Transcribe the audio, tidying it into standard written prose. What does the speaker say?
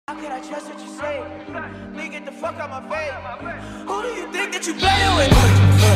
How can I trust what you say? Nigga, get the fuck out my face. Who do you think that you playing with?